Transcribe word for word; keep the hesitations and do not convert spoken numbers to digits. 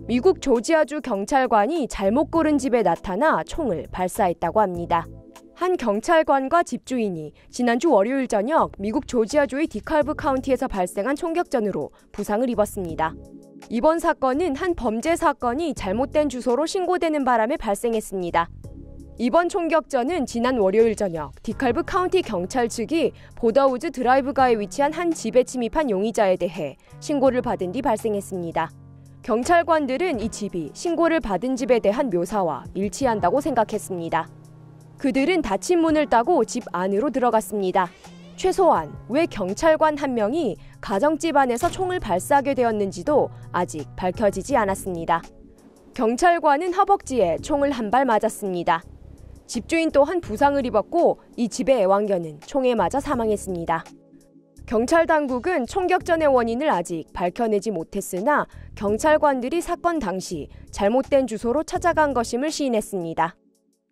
미국 조지아주 경찰관이 잘못 고른 집에 나타나 총을 발사했다고 합니다. 한 경찰관과 집주인이 지난주 월요일 저녁 미국 조지아주의 디칼브 카운티에서 발생한 총격전으로 부상을 입었습니다. 이번 사건은 한 범죄 사건이 잘못된 주소로 신고되는 바람에 발생했습니다. 이번 총격전은 지난 월요일 저녁 디칼브 카운티 경찰 측이 보더우즈 드라이브가에 위치한 한 집에 침입한 용의자에 대해 신고를 받은 뒤 발생했습니다. 경찰관들은 이 집이 신고를 받은 집에 대한 묘사와 일치한다고 생각했습니다. 그들은 닫힌 문을 따고 집 안으로 들어갔습니다. 최소한 왜 경찰관 한 명이 가정집 안에서 총을 발사하게 되었는지도 아직 밝혀지지 않았습니다. 경찰관은 허벅지에 총을 한 발 맞았습니다. 집주인 또한 부상을 입었고 이 집의 애완견은 총에 맞아 사망했습니다. 경찰 당국은 총격전의 원인을 아직 밝혀내지 못했으나 경찰관들이 사건 당시 잘못된 주소로 찾아간 것임을 시인했습니다.